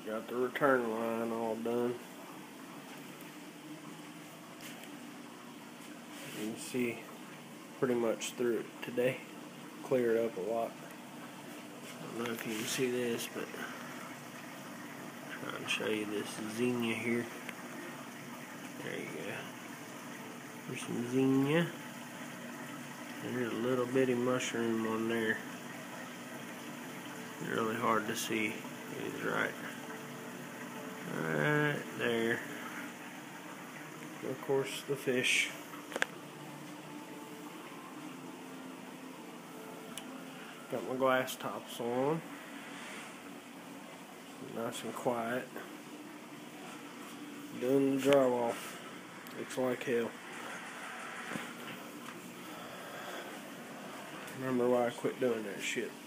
Got the return line all done. You can see pretty much through it today. Cleared up a lot. I don't know if you can see this, but I'm trying to show you this zinnia here. There you go. There's some zinnia. And there's a little bitty mushroom on there. Really hard to see. He's right there. And of course, the fish. Got my glass tops on. Nice and quiet. Doing the drywall. Looks like hell. Remember why I quit doing that shit.